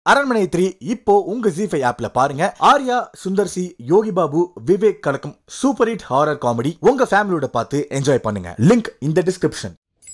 அரண்மனை 3 இப்போ உங்க ZEE5 ஆப்ல பாருங்க. ஆர்யா, சுந்தர்சி, யோகி பாபு, விவேக் கலக்கும் சூப்பர் ஹிட் ஹாரர் காமெடி உங்க ஃபேமிலியோட பார்த்து என்ஜாய் பண்ணுங்க. லிங்க் இந்த டிஸ்கிரிப்ஷன்.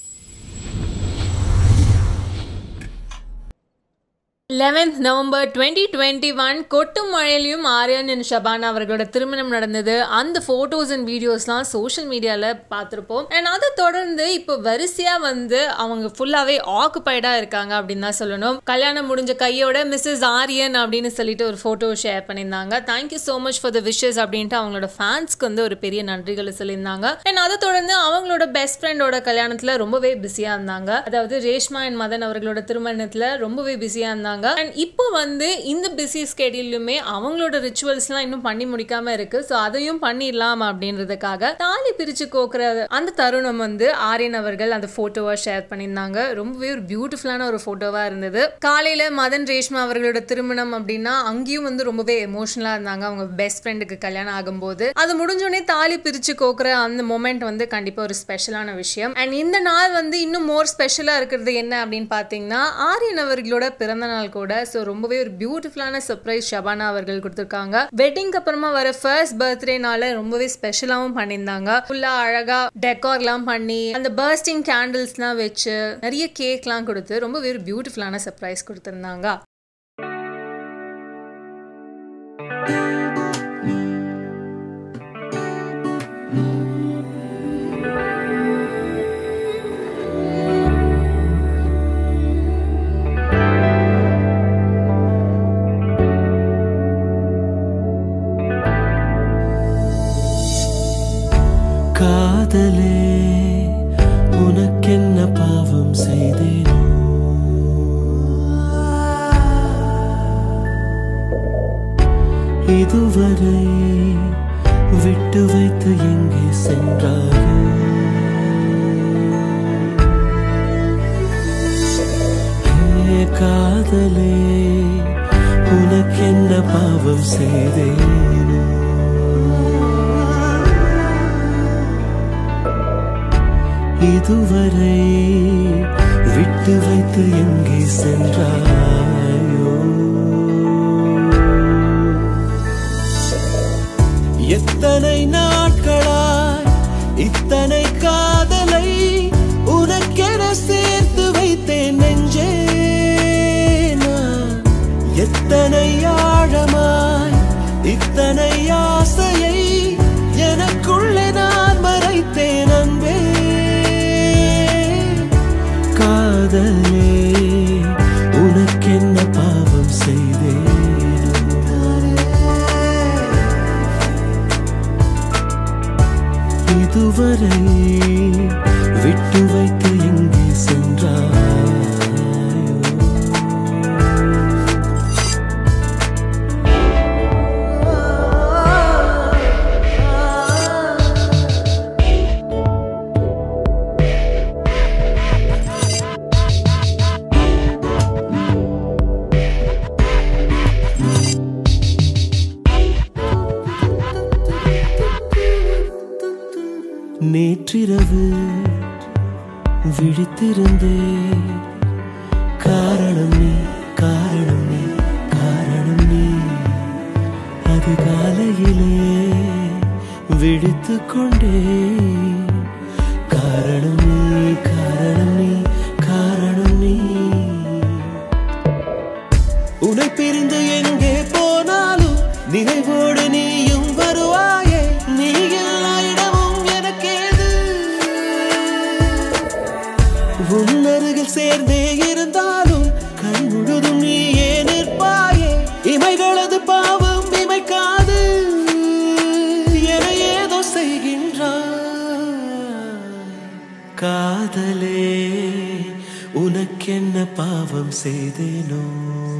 11th November 2021 கொட்டும் மழையிலும் ஆர்யன் அண்ட் ஷபானா அவர்களோட திருமணம் நடந்தது. அந்த போட்டோஸ் அண்ட் வீடியோஸ்லாம் சோஷியல் மீடியாவில் பார்த்துருப்போம். அண்ட் அதை தொடர்ந்து இப்போ வரிசையாக அவங்க ஃபுல்லாகவே ஆக்குபைடாக இருக்காங்க அப்படின்னு தான் சொல்லணும். கல்யாணம் முடிஞ்ச கையோட மிஸ்ஸஸ் ஆரியன் அப்படின்னு சொல்லிட்டு ஒரு ஃபோட்டோ ஷேர் பண்ணியிருந்தாங்க. Thank you so much for the wishes அப்படின்ட்டு அவங்களோட ஃபேன்ஸ்க்கு ஒரு பெரிய நன்றிகளை சொல்லியிருந்தாங்க. அண்ட் அதை தொடர்ந்து அவங்களோட பெஸ்ட் ஃப்ரெண்டோட கல்யாணத்தில் ரொம்பவே பிஸியாக இருந்தாங்க. அதாவது ரேஷ்மா அண்ட் மதன் அவர்களோட திருமணத்தில் ரொம்பவே பிஸியாக இருந்தாங்க. அண்ட் இப்போ இந்த பிஸி ஸ்கெடியூலுமே அவங்களோட ரிச்சுவல்ஸ்லாம் இன்னும் பண்ணி முடிக்காம இருக்கு. ஸோ அதையும் பண்ணிடலாம் அப்படின்றதுக்காக தாலி பிரிச்சு கோக்குற அந்த தருணம் ஆரியன் அவர்கள் அந்த போட்டோவா ஷேர் பண்ணியிருந்தாங்க. ரொம்பவே ஒரு பியூட்டிஃபுல்லான ஒரு போட்டோவா இருந்தது. காலையில மதன் ரேஷ்மா அவர்களோட திருமணம் அப்படின்னா அங்கேயும் ரொம்பவே எமோஷனலா இருந்தாங்க. அவங்க பெஸ்ட் ஃப்ரெண்டுக்கு கல்யாணம் ஆகும்போது அது முடிஞ்சோடனே தாலி பிரிச்சு கோக்குற அந்த மொமெண்ட் கண்டிப்பா ஒரு ஸ்பெஷலான விஷயம். அண்ட் இந்த நாள் இன்னும் மோர் ஸ்பெஷலா இருக்கிறது என்ன அப்படின்னு பாத்தீங்கன்னா ஆரியன் அவர்களோட பிறந்த நாள் கூட. சோ ரொம்பவே ஒரு பியூட்டிஃபுல்லான சர்ப்ரைஸ் ஷபானா அவர்கள் கொடுத்திருக்காங்க. வெட்டிங்க்கு அப்புறமா வர ஃபர்ஸ்ட் பர்த்டேனால ரொம்பவே ஸ்பெஷலாவும் பண்ணியிருந்தாங்க. ஃபுல்லா அழகா டெக்கார்லாம் பண்ணி அந்த பர்ஸ்டிங் கேண்டில்ஸ்லாம் வச்சு நிறைய கேக்லாம் கொடுத்து ரொம்பவே ஒரு பியூட்டிஃபுல்லான சர்ப்ரைஸ் கொடுத்திருந்தாங்க. காதலே உனக்கென்ன பாவம் செய்தேனோ, இதுவரை விட்டு வைத்து எங்கே சென்றாயே, காதலே உனக்கென்ன பாவம் செய்தேனோ, இதுவரை விட்டு வைத்து எங்கே சென்றாயோ, எத்தனை நாட்களாய் இத்தனை காதலை உனக்கென சேர்த்து வைத்தேன் நெஞ்சே, நான் எத்தனை ஆழமாய் இத்தனை ஆசையை எனக்குள்ளே நான் மறைத்தேன் அன்பே, காதலே உனக்கென்ன பாவம் செய்தேனோ, இதுவரை விட்டு வைத்து எங்கே சென்றாயோ. நேற்றிரவு விழித்திருந்தே காரணம் நீ, காரணம் நீ, காரணம் நீ, அதிகாலையிலே விழித்து கொண்டே காரணம் நீ, காரணம் நீ, காரணம் நீ, உன்னை பிரிந்து எங்கே போனாலும் நினைவோடு நீயும் வருவாயே, நீ எல்லா இடமும் உன் அருகில் சேர்ந்தே இருந்தாலும் கண் முழுதும் நீயே நிற்பாயே, இமைகளது பாவம் இமைக்காது என ஏதோ செய்கின்றாய், காதலே உனக்கென்ன பாவம் செய்தேனோ.